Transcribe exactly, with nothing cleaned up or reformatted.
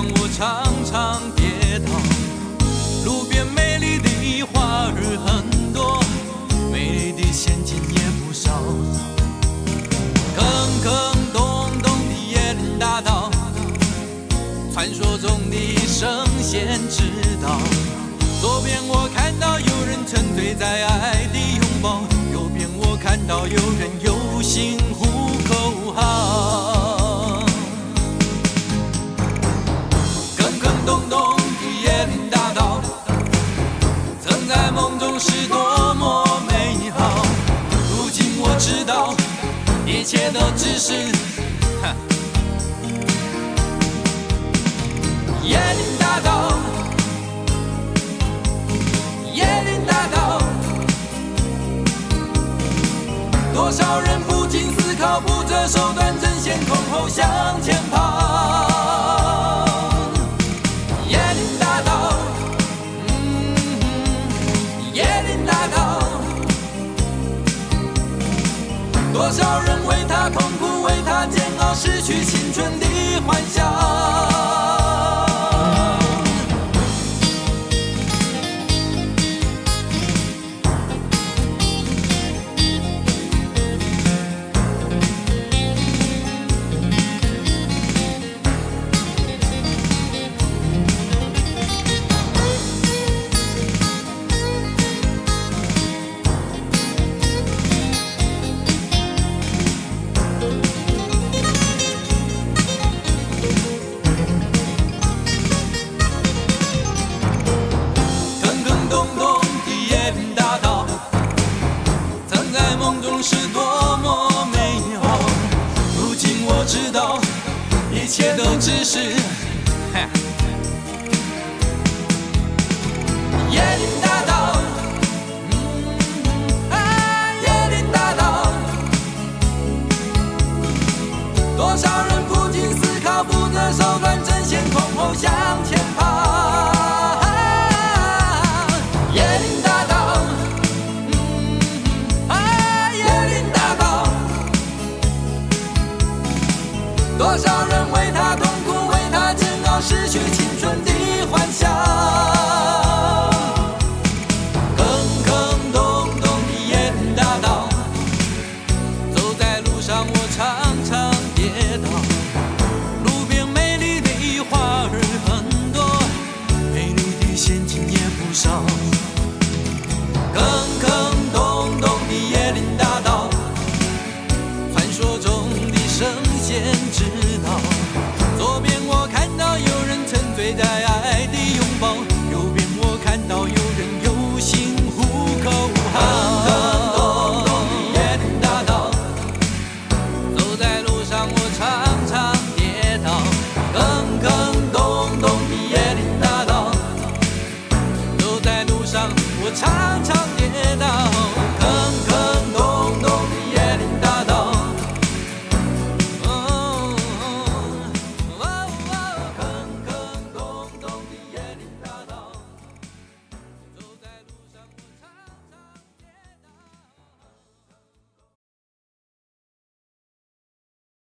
上我常常跌倒，路边美丽的花儿很多，美丽的仙境也不少。坑坑洞洞的椰林大道，传说中的圣贤之道。左边我看到有人沉醉在爱的拥抱，右边我看到有人有心呼口号。坑坑洞洞的椰林大道，曾在梦中是多么美好。如今我知道，一切都只是椰林大道。椰林大道，多少人不经思考，不择手段，争先恐后向前跑。椰林大道，嗯，椰林大道，多少人为他痛苦，为他煎熬，失去青春的幻想。是多么美好，如今我知道，一切都只是椰林大道，嗯，啊，椰林大道，多少人不经思考，不择手段，争先恐后向前跑。多少人为他痛苦，为他煎熬，失去青春的幻想。坑坑洞洞的椰林大道，走在路上我常常跌倒。路边美丽的花儿很多，美丽的仙境也不少。坑坑洞洞的椰林大道，传说中的圣贤之道。